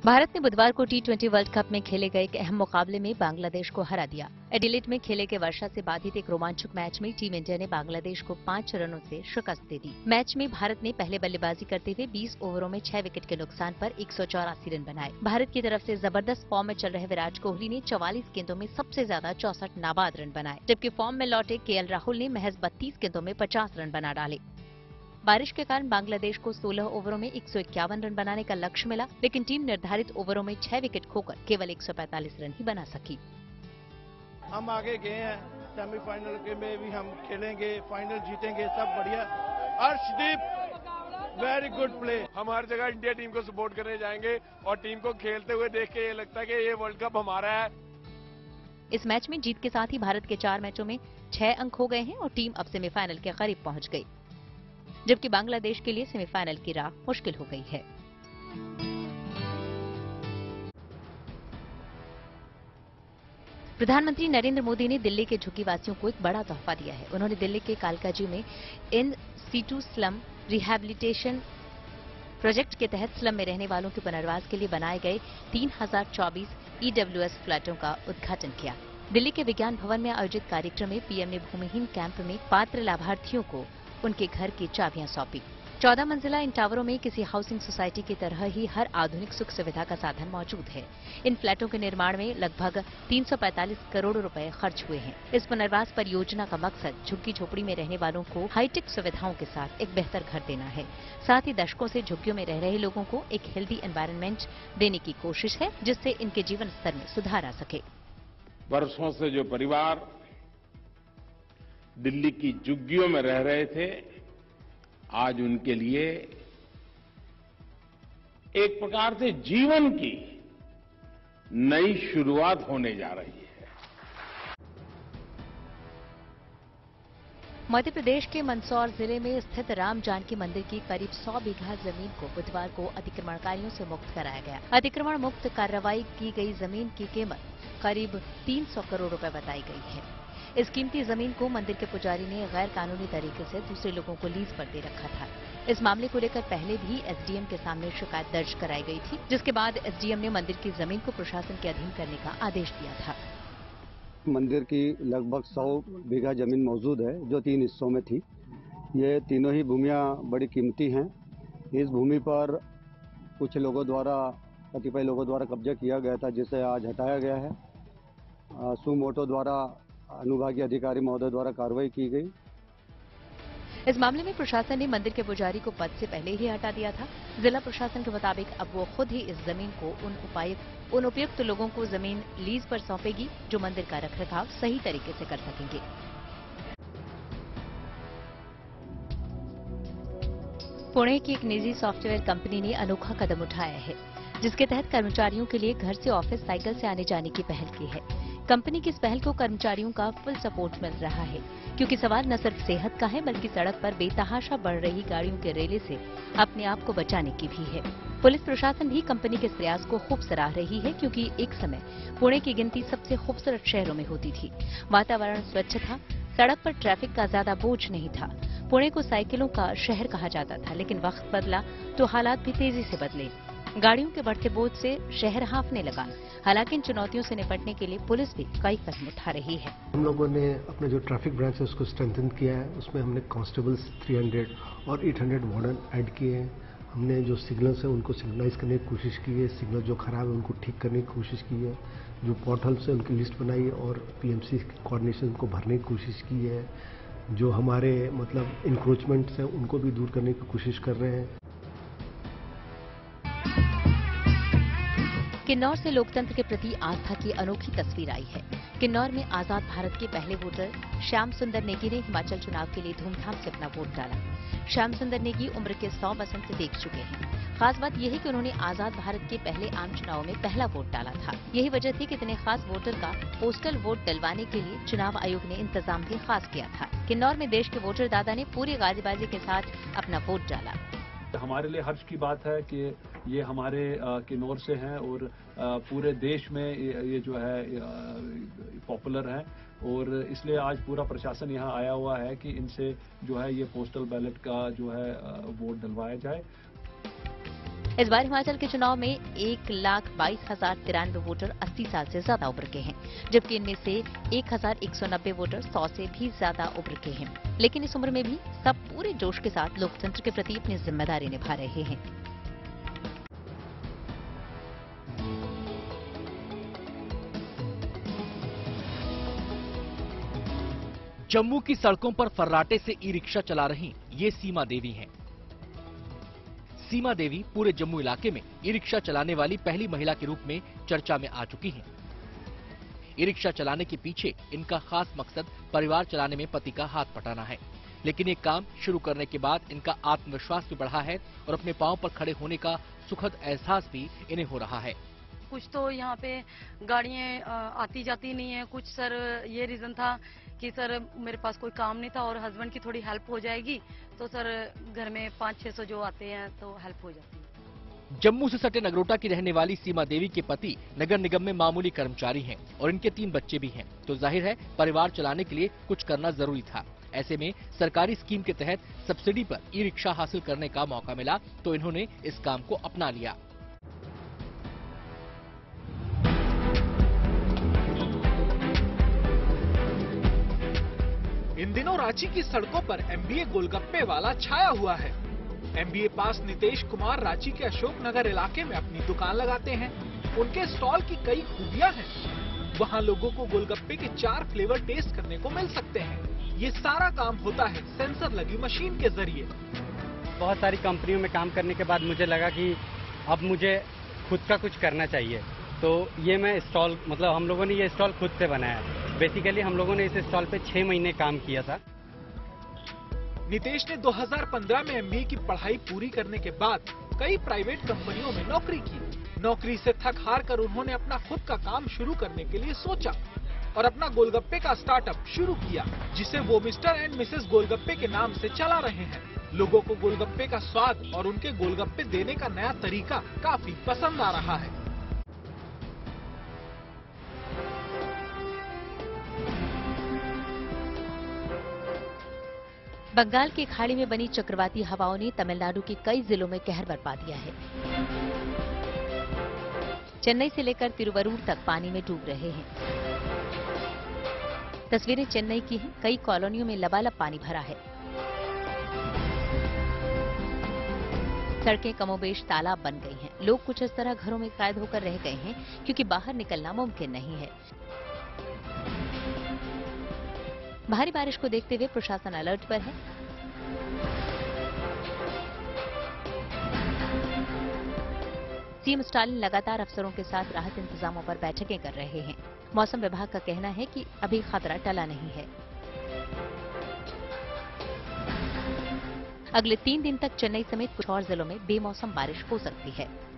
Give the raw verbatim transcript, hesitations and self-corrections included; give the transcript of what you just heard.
भारत ने बुधवार को टी ट्वेंटी वर्ल्ड कप में खेले गए एक अहम मुकाबले में बांग्लादेश को हरा दिया। एडिलेड में खेले गए वर्षा से बाधित एक रोमांचक मैच में टीम इंडिया ने बांग्लादेश को पांच रनों से शिकस्त दे दी। मैच में भारत ने पहले बल्लेबाजी करते हुए बीस ओवरों में छह विकेट के नुकसान पर एक सौ चौरासी रन बनाए। भारत की तरफ से जबरदस्त फॉर्म में चल रहे विराट कोहली ने चौवालीस गेंदों में सबसे ज्यादा चौसठ नाबाद रन बनाए, जबकि फॉर्म में लौटे के एल राहुल ने महज बत्तीस गेंदों में पचास रन बना डाले। बारिश के कारण बांग्लादेश को सोलह ओवरों में एक सौ इक्यावन रन बनाने का लक्ष्य मिला, लेकिन टीम निर्धारित ओवरों में छह विकेट खोकर केवल एक सौ पैंतालीस रन ही बना सकी। हम आगे गए हैं, सेमीफाइनल के में भी हम खेलेंगे, फाइनल जीतेंगे, सब बढ़िया। Arshdeep very good play. हम हर जगह इंडिया टीम को सपोर्ट करने जाएंगे और टीम को खेलते हुए देख के ये लगता है कि ये वर्ल्ड कप हमारा है। इस मैच में जीत के साथ ही भारत के चार मैचों में छह अंक हो गए हैं और टीम अब सेमीफाइनल के करीब पहुंच गई, जबकि बांग्लादेश के लिए सेमीफाइनल की राह मुश्किल हो गई है। प्रधानमंत्री नरेंद्र मोदी ने दिल्ली के झुग्गीवासियों को एक बड़ा तोहफा दिया है। उन्होंने दिल्ली के कालकाजी में in situ slum rehabilitation project के तहत स्लम में रहने वालों के पुनर्वास के लिए बनाए गए तीन हजार चौबीस ई डब्ल्यू एस फ्लैटों का उद्घाटन किया। दिल्ली के विज्ञान भवन में आयोजित कार्यक्रम में पीएम ने भूमिहीन कैंप में पात्र लाभार्थियों को उनके घर की चाबियां सौंपी। चौदह मंजिला इन टावरों में किसी हाउसिंग सोसाइटी की तरह ही हर आधुनिक सुख सुविधा का साधन मौजूद है। इन फ्लैटों के निर्माण में लगभग तीन सौ पैंतालीस करोड़ रुपए खर्च हुए हैं। इस पुनर्वास परियोजना का मकसद झुग्गी झोपड़ी में रहने वालों को हाईटेक सुविधाओं के साथ एक बेहतर घर देना है। साथ ही दशकों से झुग्गियों में रह रहे लोगों को एक हेल्दी एनवायरनमेंट देने की कोशिश है, जिससे इनके जीवन स्तर में सुधार आ सके। वर्षों से जो परिवार दिल्ली की झुग्गियों में रह रहे थे, आज उनके लिए एक प्रकार से जीवन की नई शुरुआत होने जा रही है। मध्य प्रदेश के मंदसौर जिले में स्थित राम जानकी मंदिर की करीब सौ बीघा जमीन को बुधवार को अतिक्रमणकारियों से मुक्त कराया गया। अतिक्रमण मुक्त कार्रवाई की गई जमीन की कीमत करीब तीन सौ करोड़ रुपए बताई गई है। इस कीमती जमीन को मंदिर के पुजारी ने गैर कानूनी तरीके से दूसरे लोगों को लीज पर दे रखा था। इस मामले को लेकर पहले भी एसडीएम के सामने शिकायत दर्ज कराई गई थी, जिसके बाद एसडीएम ने मंदिर की जमीन को प्रशासन के अधीन करने का आदेश दिया था। मंदिर की लगभग सौ बीघा जमीन मौजूद है, जो तीन हिस्सों में थी। ये तीनों ही भूमियां बड़ी कीमती हैं। इस भूमि पर कुछ लोगों द्वारा कतिपय लोगों द्वारा कब्जा किया गया था, जिसे आज हटाया गया है। सुमोटो द्वारा अनुभागीय अधिकारी महोदय द्वारा कार्रवाई की गई। इस मामले में प्रशासन ने मंदिर के पुजारी को पद से पहले ही हटा दिया था। जिला प्रशासन के मुताबिक अब वो खुद ही इस जमीन को उन उपायुक्त उन उपयुक्त लोगों को जमीन लीज पर सौंपेगी, जो मंदिर का रखरखाव सही तरीके से कर सकेंगे। पुणे की एक निजी सॉफ्टवेयर कंपनी ने अनोखा कदम उठाया है, जिसके तहत कर्मचारियों के लिए घर से ऑफिस साइकिल से आने जाने की पहल की है। कंपनी की इस पहल को कर्मचारियों का फुल सपोर्ट मिल रहा है, क्योंकि सवाल न सिर्फ सेहत का है, बल्कि सड़क पर बेतहाशा बढ़ रही गाड़ियों के रेले से अपने आप को बचाने की भी है। पुलिस प्रशासन भी कंपनी के इस प्रयास को खूब सराह रही है, क्योंकि एक समय पुणे की गिनती सबसे खूबसूरत शहरों में होती थी। वातावरण स्वच्छ था, सड़क पर ट्रैफिक का ज्यादा बोझ नहीं था। पुणे को साइकिलों का शहर कहा जाता था, लेकिन वक्त बदला तो हालात भी तेजी से बदले। गाड़ियों के बढ़ते बोझ से शहर हांफने लगा। हालांकि इन चुनौतियों से निपटने के लिए पुलिस भी कई कदम उठा रही है। हम लोगों ने अपने जो ट्रैफिक ब्रांच है उसको स्ट्रेंथन किया है। उसमें हमने कांस्टेबल्स तीन सौ और आठ सौ वार्डन ऐड किए हैं। हमने जो सिग्नल्स हैं उनको सिग्नलाइज करने की कोशिश की है। सिग्नल जो खराब है उनको ठीक करने की कोशिश की है। जो पोर्टल्स हैं उनकी लिस्ट बनाई है और पीएमसी कोऑर्डिनेशन को भरने की कोशिश की है। जो हमारे मतलब इंक्रोचमेंट्स हैं उनको भी दूर करने की कोशिश कर रहे हैं। किन्नौर से लोकतंत्र के प्रति आस्था की अनोखी तस्वीर आई है। किन्नौर में आजाद भारत के पहले वोटर श्याम सुंदर नेगी ने हिमाचल चुनाव के लिए धूमधाम से अपना वोट डाला। श्याम सुंदर नेगी उम्र के सौ बसंत देख चुके हैं। खास बात यह है कि उन्होंने आजाद भारत के पहले आम चुनाव में पहला वोट डाला था। यही वजह थी कि इतने खास वोटर का पोस्टल वोट डलवाने के लिए चुनाव आयोग ने इंतजाम भी खास किया था। किन्नौर में देश के वोटर दादा ने पूरी गाजीबाजी के साथ अपना वोट डाला। हमारे लिए हर्ष की बात है कि ये हमारे किन्नौर से हैं और पूरे देश में ये जो है पॉपुलर हैं, और इसलिए आज पूरा प्रशासन यहाँ आया हुआ है कि इनसे जो है ये पोस्टल बैलेट का जो है वोट डलवाया जाए। इस बार हिमाचल के चुनाव में एक लाख बाईस हजार तिरानवे वोटर अस्सी साल से ज्यादा उम्र के हैं, जबकि इनमें से एक हजार एक सौ नब्बे वोटर सौ से भी ज्यादा उम्र के हैं। लेकिन इस उम्र में भी सब पूरे जोश के साथ लोकतंत्र के प्रति अपनी जिम्मेदारी निभा रहे हैं। जम्मू की सड़कों पर फर्राटे से ई रिक्शा चला रही ये सीमा देवी हैं। सीमा देवी पूरे जम्मू इलाके में ई रिक्शा चलाने वाली पहली महिला के रूप में चर्चा में आ चुकी हैं। ई रिक्शा चलाने के पीछे इनका खास मकसद परिवार चलाने में पति का हाथ बटाना है, लेकिन ये काम शुरू करने के बाद इनका आत्मविश्वास भी बढ़ा है और अपने पांव पर खड़े होने का सुखद एहसास भी इन्हें हो रहा है। कुछ तो यहाँ पे गाड़ियाँ आती जाती नहीं है, कुछ सर ये रीजन था कि सर मेरे पास कोई काम नहीं था और हस्बैंड की थोड़ी हेल्प हो जाएगी, तो सर घर में पाँच छह सौ जो आते हैं तो हेल्प हो जाती है। जम्मू से सटे नगरोटा की रहने वाली सीमा देवी के पति नगर निगम में मामूली कर्मचारी हैं और इनके तीन बच्चे भी हैं, तो जाहिर है परिवार चलाने के लिए कुछ करना जरूरी था। ऐसे में सरकारी स्कीम के तहत सब्सिडी पर ई रिक्शा हासिल करने का मौका मिला तो इन्होंने इस काम को अपना लिया। इन दिनों रांची की सड़कों पर एमबीए गोलगप्पे वाला छाया हुआ है। एमबीए पास नितेश कुमार रांची के अशोक नगर इलाके में अपनी दुकान लगाते हैं। उनके स्टॉल की कई खूबियां हैं। वहां लोगों को गोलगप्पे के चार फ्लेवर टेस्ट करने को मिल सकते हैं। ये सारा काम होता है सेंसर लगी मशीन के जरिए। बहुत सारी कंपनियों में काम करने के बाद मुझे लगा कि अब मुझे खुद का कुछ करना चाहिए, तो ये मैं स्टॉल मतलब हम लोगों ने ये स्टॉल खुद से बनाया है। बेसिकली हम लोगों ने इस स्टॉल पे छह महीने काम किया था। नितेश ने दो हज़ार पंद्रह में एमबीए की पढ़ाई पूरी करने के बाद कई प्राइवेट कंपनियों में नौकरी की। नौकरी से थक हार कर उन्होंने अपना खुद का काम शुरू करने के लिए सोचा और अपना गोलगप्पे का स्टार्टअप शुरू किया, जिसे वो मिस्टर एंड मिसेस गोलगप्पे के नाम से चला रहे हैं। लोगों को गोलगप्पे का स्वाद और उनके गोलगप्पे देने का नया तरीका काफी पसंद आ रहा है। बंगाल की खाड़ी में बनी चक्रवाती हवाओं ने तमिलनाडु के कई जिलों में कहर बरपा दिया है। चेन्नई से लेकर तिरुवरूर तक पानी में डूब रहे हैं। तस्वीरें चेन्नई की हैं। कई कॉलोनियों में लबालब पानी भरा है। सड़कें कमोबेश तालाब बन गई हैं। लोग कुछ इस तरह घरों में कैद होकर रह गए हैं क्योंकि बाहर निकलना मुमकिन नहीं है। भारी बारिश को देखते हुए प्रशासन अलर्ट पर है। सीएम स्टालिन लगातार अफसरों के साथ राहत इंतजामों पर बैठकें कर रहे हैं। मौसम विभाग का कहना है कि अभी खतरा टला नहीं है। अगले तीन दिन तक चेन्नई समेत कुछ और जिलों में बेमौसम बारिश हो सकती है।